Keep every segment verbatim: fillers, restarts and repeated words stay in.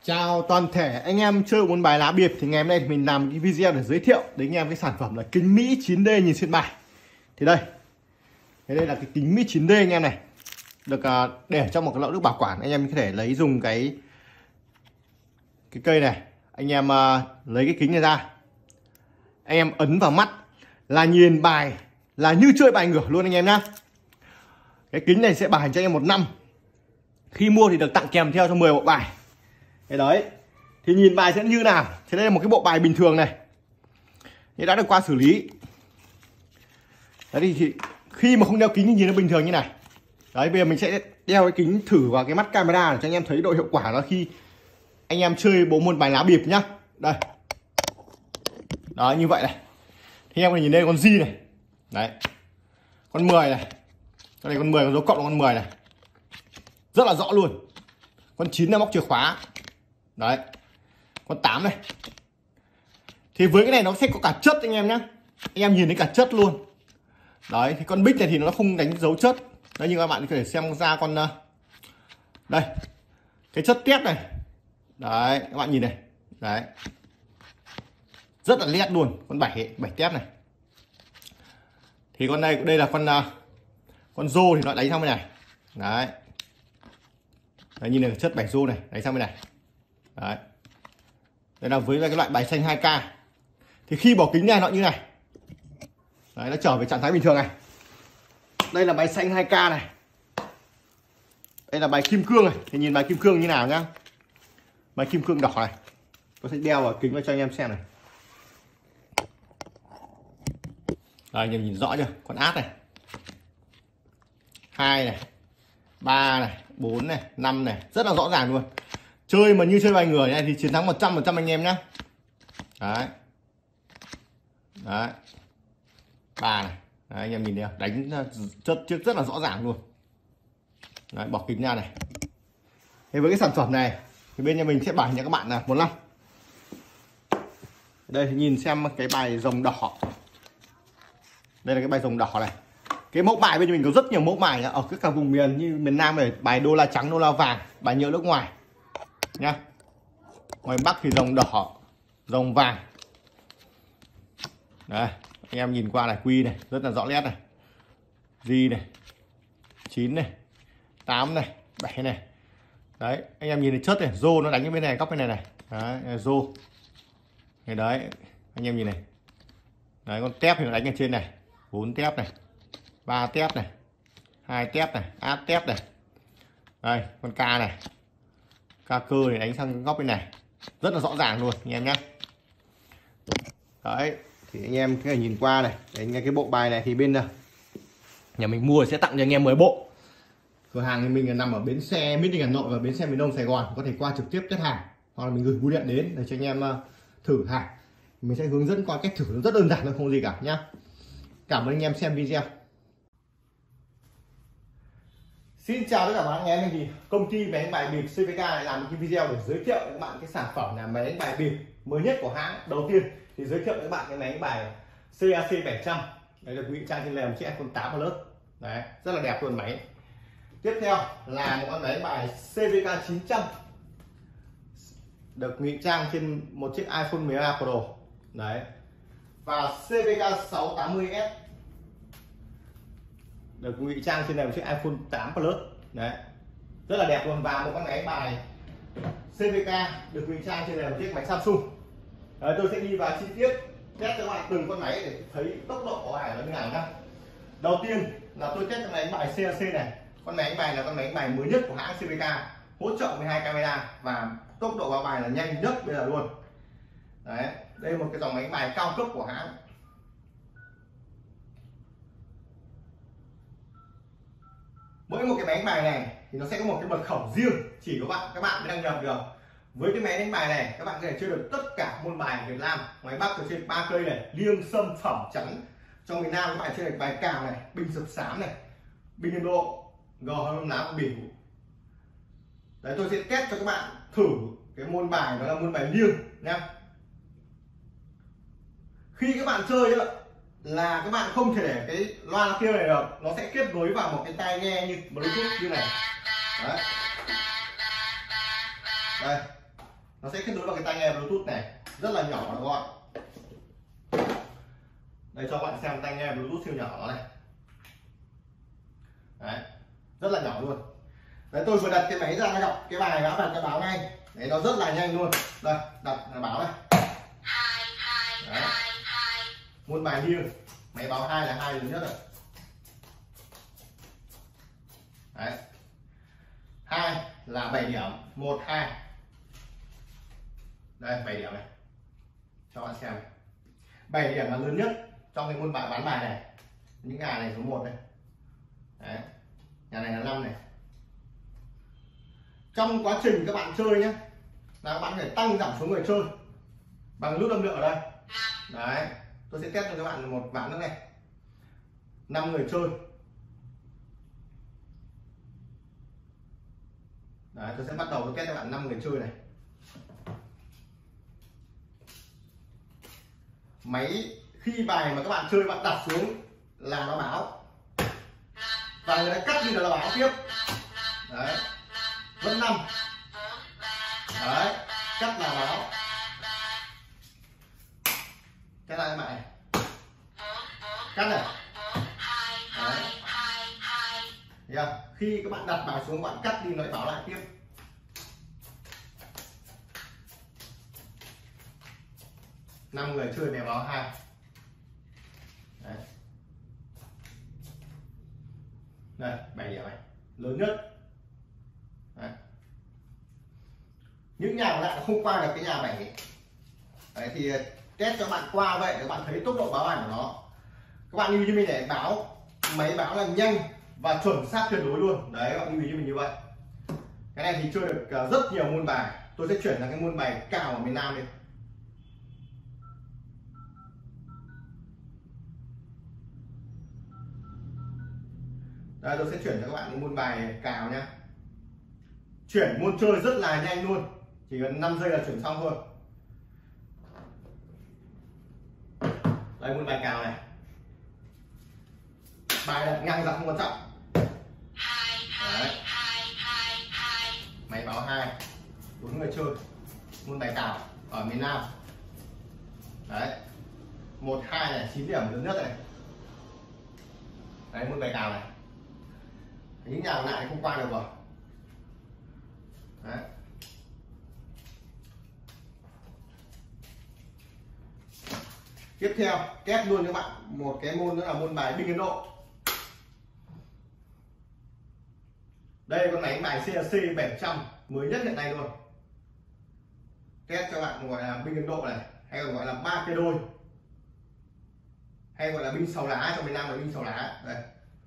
Chào toàn thể anh em chơi môn bài lá bịp. Thì ngày hôm nay thì mình làm cái video để giới thiệu đến anh em cái sản phẩm là kính Mỹ chín D nhìn xuyên bài. Thì đây, thế đây là cái kính Mỹ chín D anh em này, được uh, để trong một cái lọ nước bảo quản. Anh em có thể lấy dùng cái cái cây này, anh em uh, lấy cái kính này ra, anh em ấn vào mắt là nhìn bài là như chơi bài ngửa luôn anh em nhá. Cái kính này sẽ bảo hành cho anh em một năm. Khi mua thì được tặng kèm theo cho mười bộ bài. Cái đấy thì nhìn bài sẽ như nào. Thế đây là một cái bộ bài bình thường này, thì đã được qua xử lý. Đấy thì, thì khi mà không đeo kính thì nhìn nó bình thường như này. Đấy, bây giờ mình sẽ đeo cái kính thử vào cái mắt camera để cho anh em thấy độ hiệu quả nó khi anh em chơi bộ môn bài lá bịp nhá. Đây, đó, như vậy này. Thì em có thể nhìn đây con G này, đấy, con mười này, con này con mười, con dấu cộng là con mười này, rất là rõ luôn. Con chín là móc chìa khóa. Đấy, con tám này. Thì với cái này nó sẽ có cả chất anh em nhé. Anh em nhìn thấy cả chất luôn. Đấy, thì con bích này thì nó không đánh dấu chất. Đấy, nhưng các bạn có thể xem ra con đây, cái chất tép này. Đấy, các bạn nhìn này. Đấy, rất là nét luôn. Con bảy, bảy tép này. Thì con này, đây là con con rô thì nó đánh sang bên này. Đấy. Đấy, nhìn này, chất bảy rô này, đánh sang bên này. Đấy. Đây là với cái loại bài xanh hai K. Thì khi bỏ kính này nó như này. Đấy, nó trở về trạng thái bình thường này. Đây là bài xanh hai K này. Đây là bài kim cương này. Thì nhìn bài kim cương như nào nhá. Bài kim cương đỏ này. Tôi sẽ đeo vào kính vào cho anh em xem này. Đây, anh em nhìn rõ chưa? Con át này, hai này, ba này, bốn này, năm này, rất là rõ ràng luôn. Chơi mà như chơi bài ngửa này thì chiến thắng một trăm phần trăm anh em nhé. Đấy. Đấy. ba này. Đấy, anh em nhìn thấy không? Đánh chất trước rất là rõ ràng luôn. Đấy, bỏ kính ra này. Thế với cái sản phẩm này thì bên nhà mình sẽ bảo hành cho các bạn là một năm. Đây thì nhìn xem cái bài rồng đỏ. Đây là cái bài rồng đỏ này. Cái mẫu bài bên mình có rất nhiều mẫu bài ở các vùng miền như miền Nam này, bài đô la trắng, đô la vàng, bài nhựa nước ngoài nhá. Ngoài Bắc thì rồng đỏ, rồng vàng. Đây, anh em nhìn qua này, quy này, rất là rõ nét này. G này, chín này, tám này, bảy này. Đấy, anh em nhìn thấy chất này, rô nó đánh ở bên này, góc bên này này. Đấy, rô. Đấy, đấy, anh em nhìn này. Đấy, con tép thì nó đánh ở trên này, bốn tép này, ba tép này, hai tép này, áp tép này. Đây, con K này, K cơ thì đánh sang góc bên này, rất là rõ ràng luôn anh em nhé. Đấy, thì anh em cái nhìn qua này, đấy, cái bộ bài này thì bên nhà mình mua sẽ tặng cho anh em mười bộ. Cửa hàng thì mình là nằm ở bến xe Mỹ Đình Hà Nội và bến xe miền Đông Sài Gòn, có thể qua trực tiếp test hàng hoặc là mình gửi bưu điện đến để cho anh em thử hàng. Mình sẽ hướng dẫn qua cách thử, nó rất đơn giản thôi, không gì cả nhá. Cảm ơn anh em xem video. Xin chào tất cả các anh em. Thì công ty máy đánh bài bịp xê vê ca lại làm một cái video để giới thiệu với các bạn cái sản phẩm là máy đánh bài bịp mới nhất của hãng. Đầu tiên thì giới thiệu với các bạn cái máy đánh bài xê a xê bảy trăm. Đấy, được ngụy trang trên lèo chiếc iPhone tám Plus. Đấy, rất là đẹp luôn máy. Tiếp theo là một con máy đánh bài xê vê ca chín trăm, được ngụy trang trên một chiếc iPhone mười ba Pro. Đấy. Và xê vê ca sáu tám mươi S, được ngụy trang trên này một chiếc iPhone tám Plus. Đấy, rất là đẹp luôn. Và một con máy bài xê vê ca được ngụy trang trên này một chiếc máy Samsung. Đấy, tôi sẽ đi vào chi tiết test cho các bạn từng con máy để thấy tốc độ của bài nó như nào nhá. Đầu tiên là tôi test con máy đánh bài xê a xê này. Con máy đánh bài là con máy đánh bài mới nhất của hãng xê vê ca, hỗ trợ mười hai camera và tốc độ vào bài là nhanh nhất bây giờ luôn. Đấy, đây là một cái dòng máy đánh bài cao cấp của hãng. Mỗi một cái máy đánh bài này thì nó sẽ có một cái mật khẩu riêng, chỉ có bạn các bạn mới đăng nhập được. Với cái máy đánh bài này các bạn có thể chơi được tất cả môn bài Việt Nam. Ngoài Bắc tôi chơi ba cây này, liêng, sâm, phẩm, chắn. Trong miền Nam các bạn chơi được bài cào này, bình sập sám này, bình Ấn Độ, gò hâm lá bỉu. Đấy, tôi sẽ test cho các bạn thử cái môn bài đó là môn bài liêng nhá. Khi các bạn chơi đó, là các bạn không thể để cái loa kia này được, nó sẽ kết nối vào một cái tai nghe như Bluetooth như này. Đấy. Đây, nó sẽ kết nối vào cái tai nghe Bluetooth này, rất là nhỏ đúng không ạ? Đây cho bạn xem tai nghe Bluetooth siêu nhỏ này. Đấy, rất là nhỏ luôn. Đấy, tôi vừa đặt cái máy ra nó đọc cái bài báo bạn nó báo ngay. Đấy, nó rất là nhanh luôn. Đây, đặt là báo này. Đấy. Muôn bài liêng, máy báo hai là hai lớn nhất rồi. Đấy. hai là bảy điểm, một hai. Đây bảy điểm này. Cho bạn xem. bảy điểm là lớn nhất trong cái môn bài bán bài này. Những nhà này số một này. Đấy. Nhà này là năm này. Trong quá trình các bạn chơi nhé, là các bạn phải tăng giảm số người chơi bằng nút âm lượng ở đây. Đấy, tôi sẽ test cho các bạn một ván nữa này. năm người chơi. Đấy, tôi sẽ bắt đầu tôi test cho các bạn năm người chơi này. Máy khi bài mà các bạn chơi bạn đặt xuống là nó báo, và người ta cắt đi là nó báo tiếp. Đấy, vẫn năm. Đấy, cắt là báo. Cái này bạn này, cắt này. Đấy. Yeah. Khi các bạn đặt bài xuống bạn cắt đi nó lại báo lại tiếp. Năm người chơi này báo hai. Đấy. Đây bảy điểm này lớn nhất. Đấy. Những nhà còn lại không qua được cái nhà bảy. Đấy thì test cho bạn qua vậy để bạn thấy tốc độ báo bài của nó. Các bạn lưu như mình để báo, máy báo là nhanh và chuẩn xác tuyệt đối luôn. Đấy, các bạn lưu ý cho mình như vậy. Cái này thì chơi được rất nhiều môn bài. Tôi sẽ chuyển sang cái môn bài cào ở miền Nam đi. Đây, tôi sẽ chuyển cho các bạn môn bài cào nhé. Chuyển môn chơi rất là nhanh luôn, chỉ cần năm giây là chuyển xong thôi. Đây môn bài cào này, bài đặt ngang dọc không quan trọng. Đấy. Máy báo hai, bốn người chơi, môn bài cào ở miền Nam. Đấy, một hai này, chín điểm lớn nhất này. Đấy môn bài cào này, những nhà lại không qua được rồi. Đấy. Tiếp theo kép luôn các bạn một cái môn nữa là môn bài binh Ấn Độ. Đây con máy bài xê a xê bảy trăm mới nhất hiện nay luôn. Test cho bạn gọi là binh Ấn Độ này, hay còn gọi là ba cây đôi, hay gọi là binh sáu lá, trong miền Nam là binh sáu lá. Đây,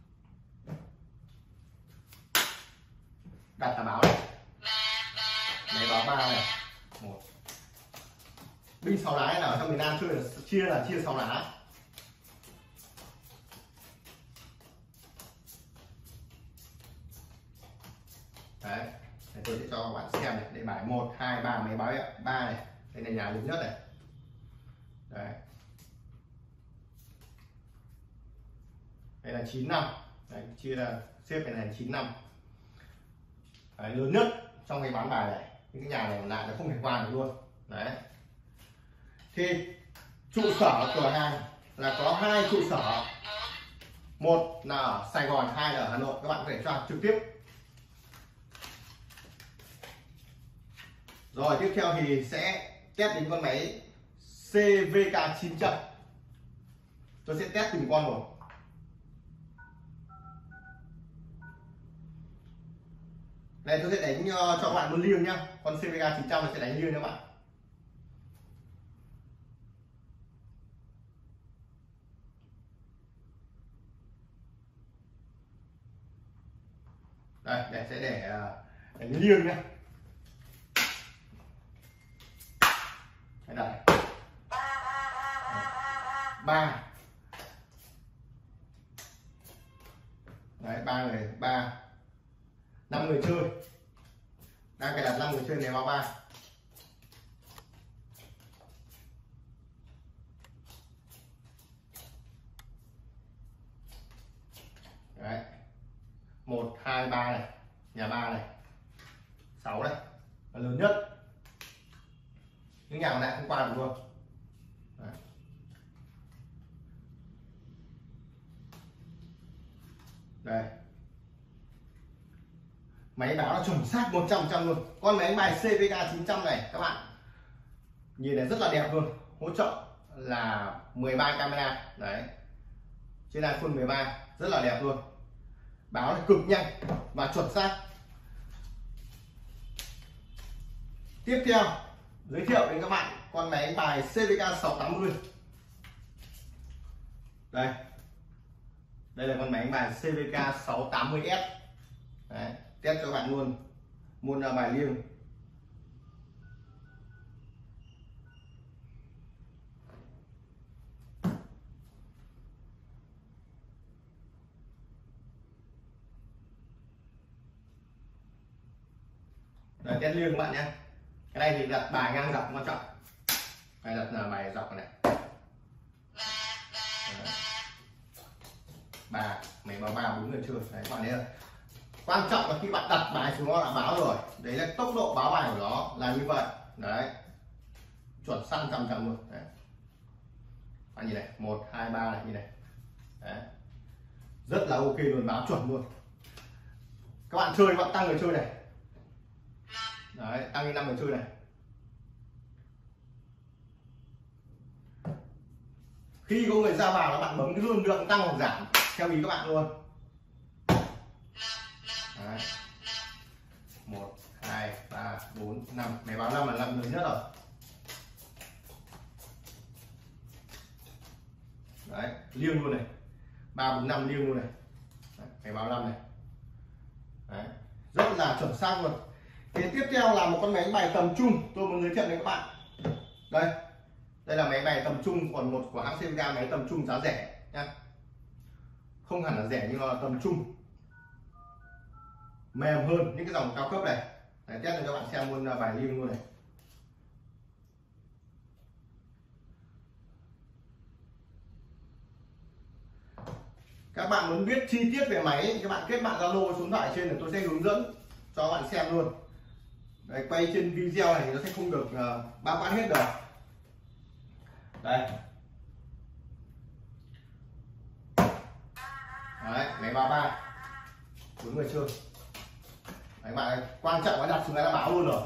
đặt tà báo này, máy báo ba này, một. Binh sáu lá là ở trong miền Nam chơi là chia là chia sáu lá. Đấy, để tôi sẽ cho các bạn xem này, để bài một hai ba máy báo ba này, đây là nhà lớn nhất này. Đấy, đây là chín năm. Đấy, chia là xếp này là chín năm. Đấy, lớn nhất trong cái bán bài này, những cái nhà này lại là không thể qua được luôn. Đấy, thì trụ sở cửa hàng là có hai trụ sở, một là ở Sài Gòn, hai là ở Hà Nội. Các bạn có thể cho trực tiếp. Rồi tiếp theo thì sẽ test đến con máy xê vê ca chín trăm. Tôi sẽ test từng con một. Này tôi sẽ đánh cho các bạn một liêng nhá. Con xê vê ca chín trăm sẽ đánh liêng cho các bạn. Đây, để sẽ để đánh liêng nhá. Đây. Ba. Đấy, ba người, ba. Năm người chơi. Đang cài đặt năm người chơi này vào ba. Đấy. một hai ba này, nhà ba này. sáu này, là lớn nhất. những nhà còn lại không qua được luôn. Đấy. Đây, máy báo nó chuẩn xác một trăm phần trăm luôn. Con máy đánh bài xê vê ca chín trăm này các bạn nhìn này rất là đẹp luôn, hỗ trợ là mười ba camera đấy, trên iPhone mười ba rất là đẹp luôn, báo là cực nhanh và chuẩn xác. Tiếp theo giới thiệu đến các bạn con máy đánh bài xê vê ca sáu tám mươi. Đây, đây là con máy đánh bài xê vê ca sáu tám mươi S. Đấy, test cho các bạn luôn, môn bài liêng. Đấy, test liêng các bạn nhé. Cái này thì đặt bài ngang dọc quan trọng, hay đặt là bài dọc này. Đấy. Ba máy báo ba bốn người chơi đấy các bạn thấy là quan trọng là khi bạn đặt bài xuống nó đã báo rồi, đấy là tốc độ báo bài của nó là như vậy đấy, chuẩn xác trăm trăm luôn đấy. Bạn nhìn này, một hai ba này, như này đấy, rất là ok luôn, báo chuẩn luôn. Các bạn chơi bạn tăng người chơi này đấy, tăng lên năm người chơi này. Khi có người ra vào là bạn bấm cái lượng lượng tăng hoặc giảm theo ý các bạn luôn. Đấy. một hai ba bốn năm, máy báo năm là năm lớn nhất rồi. Đấy, liêng luôn này, ba bốn năm liêng luôn này. Đấy, máy báo năm này. Đấy, rất là chuẩn xác luôn. Thế tiếp theo là một con máy đánh bài tầm trung tôi muốn giới thiệu đến các bạn. Đây, đây là máy bài tầm trung, còn một của hãng xê vê ca, máy tầm trung giá rẻ nhá, không hẳn là rẻ nhưng mà là tầm trung, mềm hơn những cái dòng cao cấp này. Đấy, test cho các bạn xem luôn bài liêng luôn này. Các bạn muốn biết chi tiết về máy, các bạn kết bạn Zalo số điện thoại trên để tôi sẽ hướng dẫn cho các bạn xem luôn. Đấy, quay trên video này nó sẽ không được uh, bao quát hết được. Đây, đấy, máy báo ba bốn người chơi. Đấy, các bạn ơi, quan trọng là đặt xuống cái là báo luôn rồi.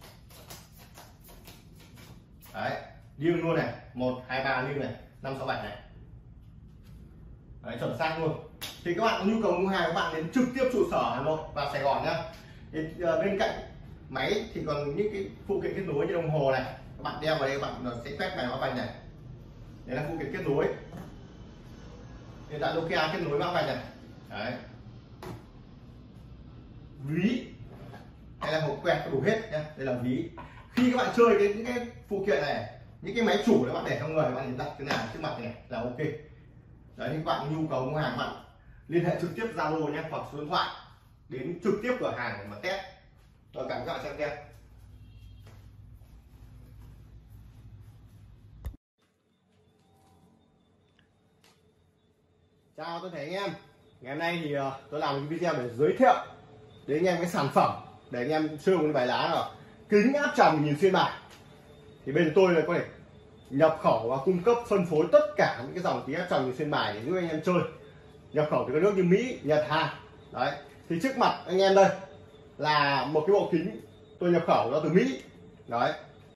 Đấy, liêng luôn này, một hai ba liêng này, năm sáu bảy này. Đấy, chuẩn xác luôn. Thì các bạn có nhu cầu mua hàng, các bạn đến trực tiếp trụ sở Hà Nội và Sài Gòn nhá. Thì uh, bên cạnh máy thì còn những cái phụ kiện kết nối như đồng hồ này, các bạn đeo vào đây các bạn nó sẽ quét bài mã vạch này, đấy là phụ kiện kết nối. Hiện tại Nokia kết nối mã vạch này. Đấy, ví hay là hộp quẹt đủ hết nhá, đây là ví. Khi các bạn chơi cái những cái phụ kiện này, những cái máy chủ các bạn để trong người, các bạn đặt cái nào trước mặt này là ok. Đấy, thì các bạn nhu cầu mua hàng các bạn liên hệ trực tiếp Zalo nhé, hoặc số điện thoại đến trực tiếp cửa hàng để mà test. Rồi cảm ơn các bạn xem xem. Chào tất cả anh em. Ngày hôm nay thì uh, tôi làm một cái video để giới thiệu đến anh em cái sản phẩm để anh em chơi một bài lá nào kính áp tròng nhìn xuyên bài. Thì bên tôi là có thể nhập khẩu và cung cấp phân phối tất cả những cái dòng kính áp tròng nhìn xuyên bài để giúp anh em chơi, nhập khẩu từ các nước như Mỹ, Nhật, Hàn. Đấy, thì trước mặt anh em đây là một cái bộ kính tôi nhập khẩu nó từ Mỹ. Đấy,